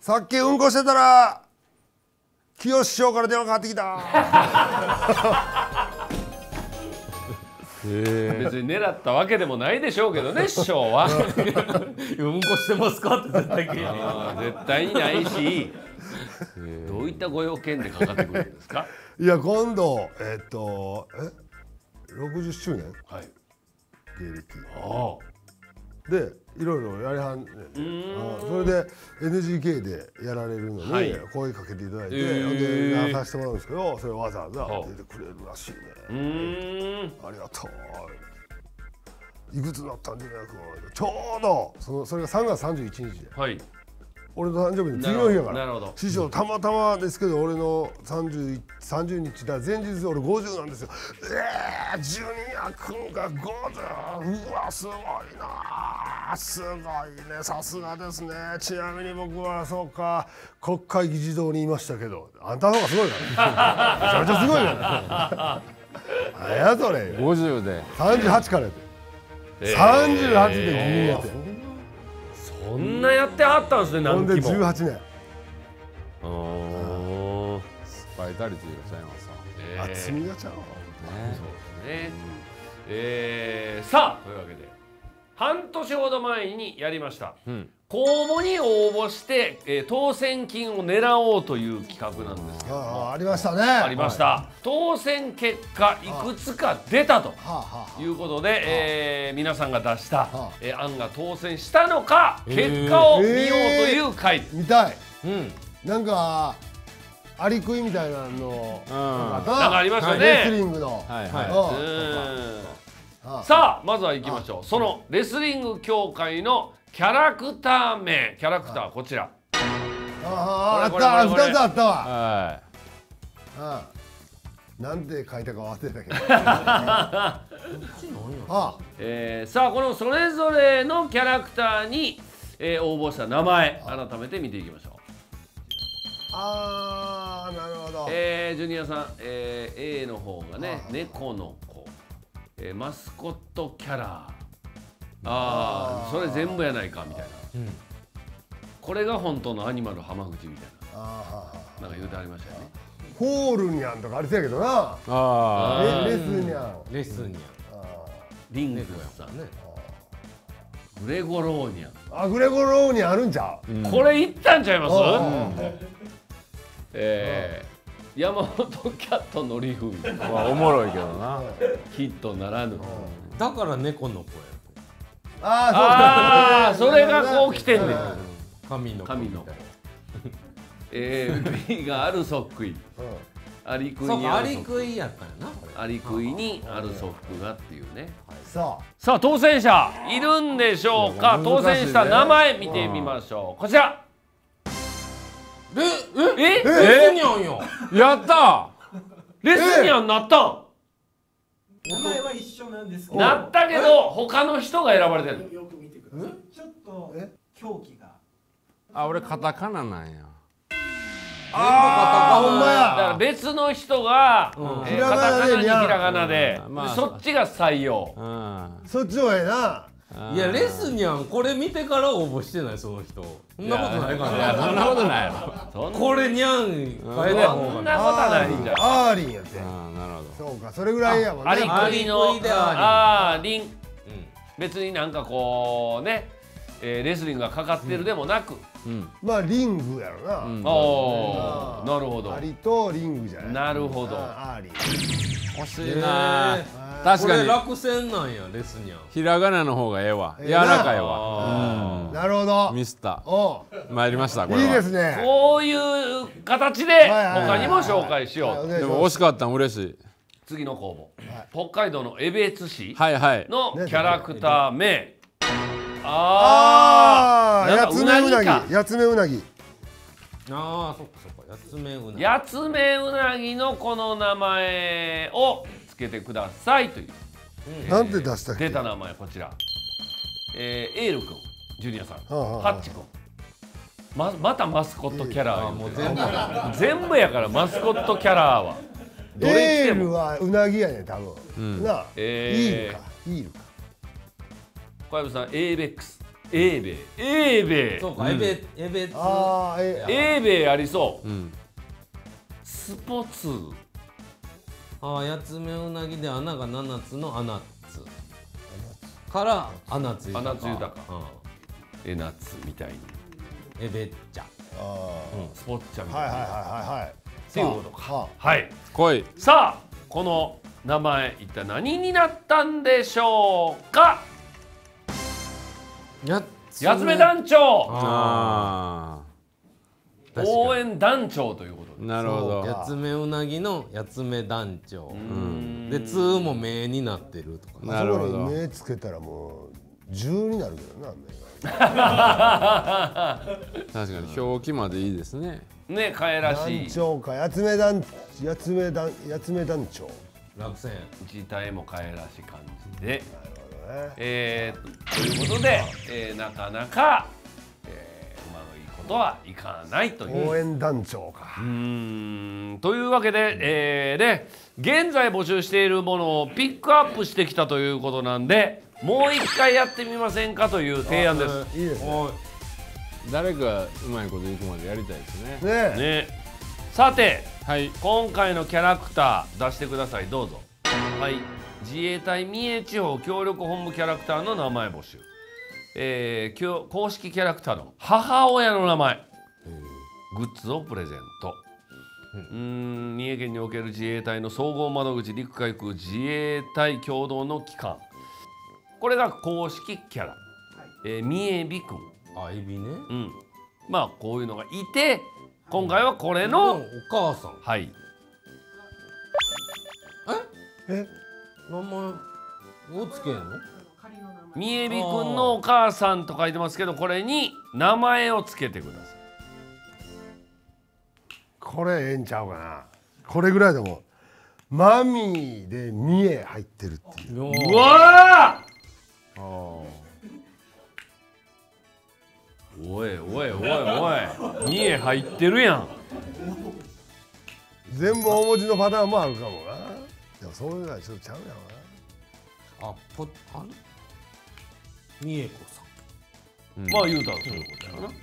さっきうんこしてたら清志師匠から電話かかってきた。 別に狙ったわけでもないでしょうけどね、師匠は。 うんこしてますかって絶対聞いて。 絶対にないし、どういったご用件でかかってくるんですか。 いや今度60周年はい。 芸歴あでいろいろやりはんねんで、それで NGK でやられるのにはい声かけていただいて、 へーでやらさせてもらうんですけど、それをわざわざ出てくれるらしいね。ありがとう。いくつになったんじゃないか。ちょうどそれが3月31日ではい。 俺の誕生日の次の日やから。 なるほど。 師匠たまたまですけど俺の30日だ前日俺50なんですよ。ジュニア君が50。うわすごいな。すごいね、さすがですね。ちなみに僕はそうか国会議事堂にいましたけど、あんたの方がすごいからね。めちゃめちゃすごいからね。何やそれ。 50で 38からやで。38で議員やって。 そんなやってはったんですね、 ほんで何期も。 18年。 スパイタリティがちゃいますわ。 厚みがちゃうわ。 そうですね。さあというわけで半年ほど前にやりました、公募に応募して、当選金を狙おうという企画なんですけども、 ありましたね。 ありました、当選結果いくつか出たということで、皆さんが出した、案が当選したのか結果を見ようという回です。 見たい。なんかアリクイみたいなのなんかありましたね、 レスリングの。 さあまずは行きましょう。そのレスリング協会のキャラクター名、キャラクターこちら。 あった、2つあったわ。 はなんて書いたか忘れたけど。 さあこのそれぞれのキャラクターに、応募した名前改めて見ていきましょう。 なるほど。 ジュニアさん、A の方がね猫の子、マスコットキャラ、それ全部やないかみたいな、これが本当のアニマル浜口みたいな、なんか言うてありましたよね。 フォールニャンとかありそうやけどな。レスニャン。 レッスンにリングさんね、グレゴローニャン。 グレゴローニャンあるんちゃう。 これいったんちゃいます。山本キャットのりふみ、 おもろいけどな。 ヒットならぬ。 だから猫の子それがこう来てんねん。 神の子みたいな。 B がアルソックイ、アリクイにアリクイやったんやな。 アリクイにアルソックがっていうね。 さあ当選者いるんでしょうか。当選した名前見てみましょう。こちら。 レスニャンよ。 やった。 レスニャンなったん。 名前は一緒なんですけど。 なったけど他の人が選ばれてる。 よく見てください。ちょっと狂気が。 俺カタカナなんや。 ほんまや。 だから別の人がカタカナにひらがなで、そっちが採用。 そっちもええな。 いやレスニャンこれ見てから応募してないその人。そんなことないからそんなことないやろ。 これニャン変えた方が。 そんなことないんじゃん。 アーリンやって。 なるほど。 そうか、それぐらいやもんね。 アリクイのアーリン。別になんかこうね、レスリングがかかってるでもなく、 まあリングやろな。 なるほど。 アリとリングじゃない。 なるほど。 アーリン。 欲しいな。確かに落選なんやレスニャン。 ひらがなの方がええわ。柔らかいわ。 なるほど。 ミスター。参りましたこれは。 いいですね。 こういう形で他にも紹介しよう。 でも惜しかったん嬉しい。 次の公募、北海道の江別市はいはい。 のキャラクター名。 やつめうなぎ。やつめうなぎ。 そっかそっか。やつめうなぎ。 やつめうなぎのこの名前をつけてくださいという。 なんて出したっけ。 出た名前こちら。エール君、ジュニアさん、ハッチ君。またマスコットキャラー。もう全部やからマスコットキャラーは。 エールはうなぎやね多分。なあ。イールか。イールか。 小籔さん、エーベックス。 英米英米そうか、エベツ。 ああ英米ありそううんスポツああ、やつめうなぎで穴が7つの穴津から穴津豊か。 穴津豊かうえ夏みたいにん。エベッチャ。 あスポッチャみあはいはいたいなはいはいっていうことかははい来いさあこの名前一体何になったんでしょうかややつめ団長あ応援団長ということであなるほどやつめうなぎのやつめ団長。 んで、つも目になってるとか。 あそこなるほどに目つけたらもう10になるけどな目が確かに表記までいいですねねかえらしい団長かやつめ団長落選。 自体もかえらしい感じでねということで、なかなか、うまくいいことはいかないという応援団長かというわけで、現在募集しているものをピックアップしてきたということなんでもう一回やってみませんかという提案です。 いいですね誰かうまいこといくまでやりたいですねねね、さてはい今回のキャラクター出してくださいどうぞ。はい自衛隊三重地方協力本部キャラクターの名前募集、公式キャラクターの母親の名前グッズをプレゼント。三重県における自衛隊の総合窓口陸海空自衛隊共同の機関これが公式キャラ、三重美くん、 あ、エビね。 まあこういうのがいて今回はこれの、 のお母さん。 はいえ名前をつけんの？ 仮の名前三重美くんのお母さんと書いてますけどこれに名前をつけてください。 これええんちゃうかなこれぐらいでもマミーで三重入ってるっていううわーおいおいおいおい三重入ってるやん。 全部大文字のパターンもあるかもなでもそういうのはちょっとちゃうやろあ、あれ？三重子さん。 まあ言うたらそういうことやな。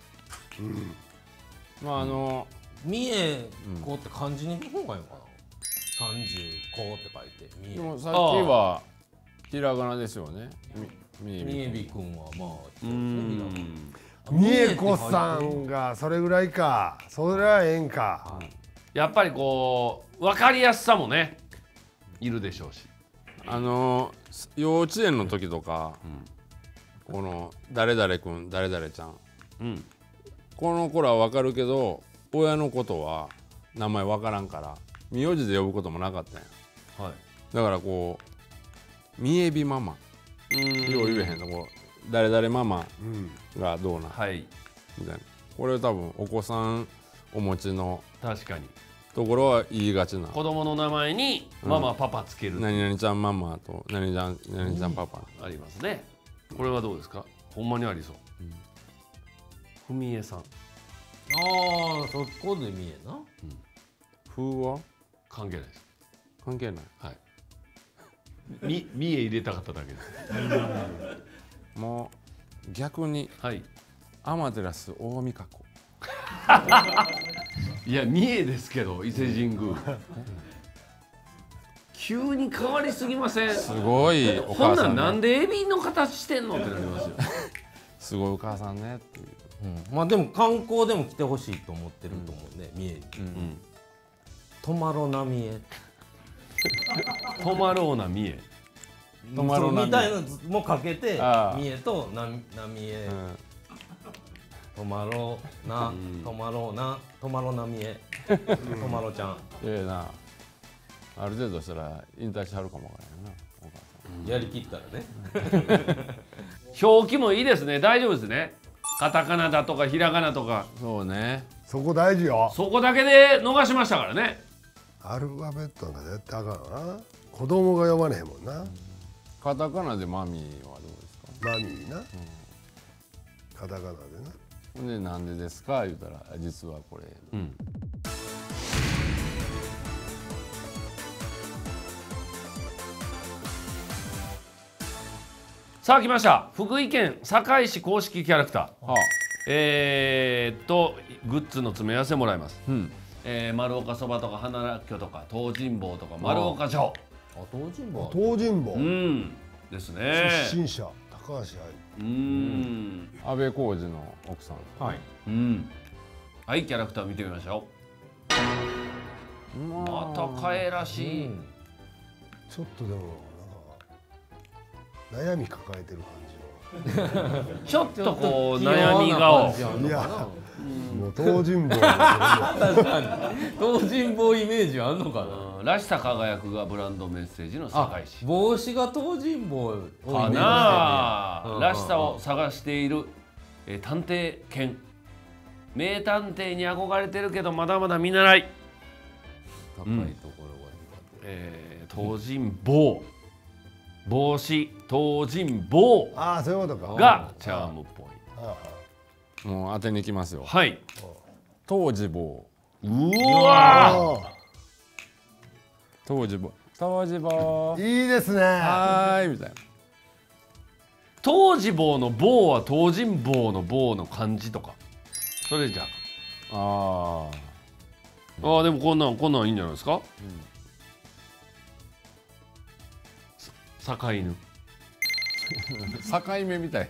まあ三重子って漢字に見る方がいいのかな。30子って書いて三重。 でもさっきはひらがなですよねみ三重美くんはまあそうですね。 三重子さんがそれぐらいかそれはええんかやっぱりこう分かりやすさもねいるでしょうし。 幼稚園の時とか、この誰々くん誰々ちゃん、この頃は分かるけど親のことは名前分からんから名字で呼ぶこともなかったんや、だからこう三重美ママよう言えへんとこう誰々ママがどうなん、 はいみたいなこれ多分お子さんお持ちの確かにところは言いがちな子供の名前にママ、パパつける何々ちゃんママと何々ちゃんパパ、 ありますね。これはどうですかほんまにありそう。ふみえさんああ、そこで三重な。 風は関係ないです。 関係ないはい三重入れたかっただけですもう逆にはい天照大御子いや三重ですけど伊勢神宮急に変わりすぎません？ すごいおほんなん母さんねなんでエビの形してんのってなりますよ。 すごいお母さんねっていうまあでも観光でも来てほしいと思ってると思うね、三重に。泊まろな三重。 泊まろうな三重。 泊まろうなみたいなのもかけてああ三重とな三重、泊まろうな、泊まろうな、泊まろな三重、泊まろちゃん。 ええなある程度したら引退しはるかもわからんなお母さんやりきったらね。 表記もいいですね。大丈夫ですね。カタカナだとかひらがなとかそうねそこ大事よそこだけで逃しましたからね。 アルファベットなんか絶対あかんな子供が読まれへんもんなカタカナでマミーはどうですかマミーなカタカナでなほんでなんでですか言うたら実はこれ、 さあ来ました。福井県坂井市公式キャラクター。 はグッズの詰め合わせもらいます。 うん丸岡そばとか花らっきょとか東尋坊とか丸岡城。 あ、東尋坊。 東尋坊ですね。 出身者高橋愛。 安倍浩二の奥さん。 はい。 はいキャラクター見てみましょう。また可愛らしい。 ちょっとでもなんか悩み抱えてる感じの。 ちょっとこう悩み顔。 いやもう東尋坊。 確かに東尋坊イメージあんのかな。 らしさ輝くがブランドメッセージの坂井市。 帽子が東尋坊をイメージしてるかな。らしさを探している探偵犬。名探偵に憧れてるけどまだまだ見習い。 高いところが東尋坊。帽子東尋坊ああそういうことか。 がチャームっぽい。 もう当てに行きますよ。 はい。 当時坊。 うわ当時坊。当時坊。 いいですね。 はーいみたいな。 東尋坊の坊は東尋坊の坊の漢字とか。それじゃああ。でもこんなんいいんじゃないですか。坂犬。 あ。境目みたい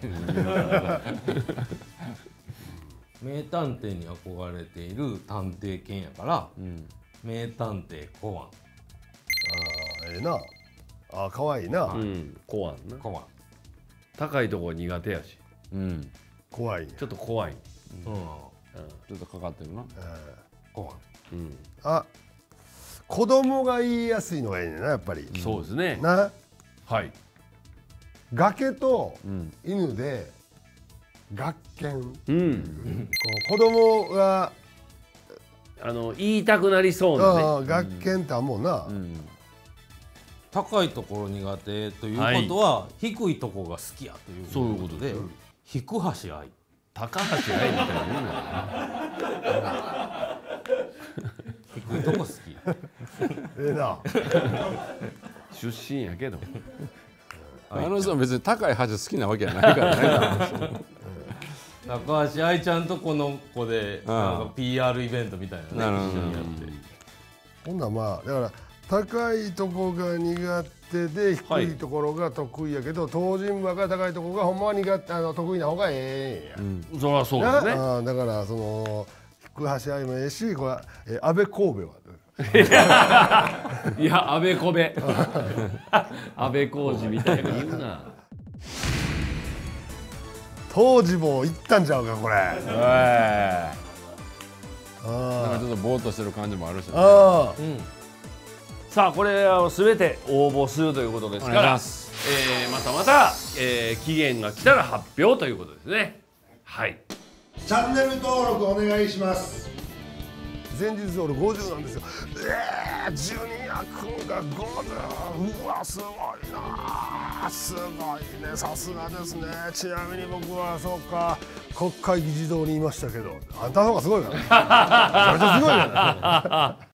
名探偵に憧れている探偵犬やから、名探偵コワン。 ああええな。ああ可愛いな。 怖いな。 コワン。 高いところ苦手やし。 怖い。 ちょっと怖い。 ちょっとかかってるな。 コワン。 あ子供が言いやすいのがいいねんなやっぱり。 そうですね。 なはい。 崖と犬で学研。子供が言いたくなりそうなね。 学研ってあんもんな。 高いところ苦手ということは、低いところが好きやというそういうことで、引く橋愛。 高橋愛みたいな言うな。 低いとこ好き。 ええな。 出身やけど。 あの人は別に高い橋好きなわけじゃないからね。 高橋愛ちゃんとこの子でなんか PR イベントみたいなね、一緒にやって。 ほんならまあだから高いとこが苦手で低いところが得意やけど、東尋坊が高いところがほんまは得意な方がええんや。 そりゃそうですね。 だからその引く橋愛もええし、これ安倍神戸は。 いや安倍小部安倍浩二みたいな言うな。 東尋坊行ったんちゃうかこれ。 なんかちょっとぼーっとしてる感じもあるしね。 さあこれを全て応募するということですから、また、期限が来たら発表ということですね。はい。 チャンネル登録お願いします。前日俺50なんですよ。ジュニア君が50。うわすごいな。すごいね。さすがですね。ちなみに僕はそうか国会議事堂にいましたけど、あんたの方がすごいからね。めちゃめちゃすごいよね。